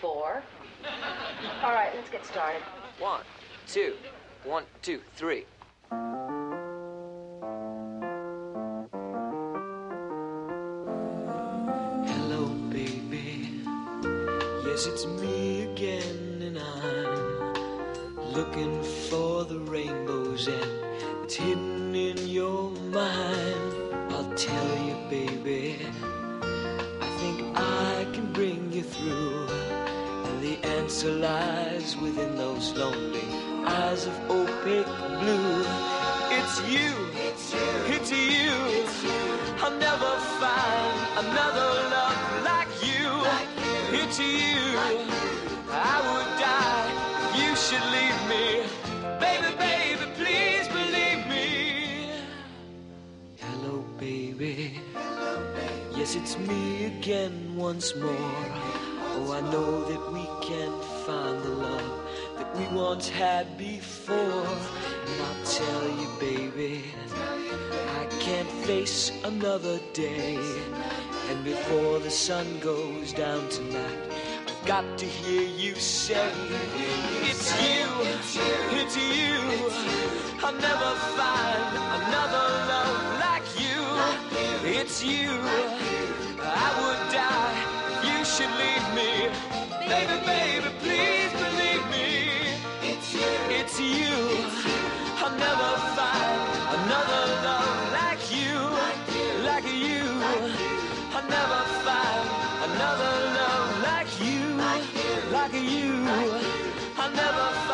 before. All right, let's get started. 1, 2, 1, 2, 3. Hello, baby. Yes, it's me again, and I'm looking for the rainbows, and it's hidden in your mind. I'll tell you, baby, I think I can bring you through, and the answer lies within those lonely eyes of opaque blue. It's you, it's you. I'll never find another love like you. It's you. I would die if you should leave me. Baby, baby, please believe me. Hello, baby. Yes, it's me again once more. Oh, I know that we can find the love that we once had before. And I'll tell you, baby, I can't face another day. And before the sun goes down tonight, I've got to hear you say, it's you, it's you. I'll never find another love like you. It's you. I would die if you should leave me. Baby, baby, please believe me. It's you. I'll never find another love like you, like you. I'll never find another love like you, like you. I'll never find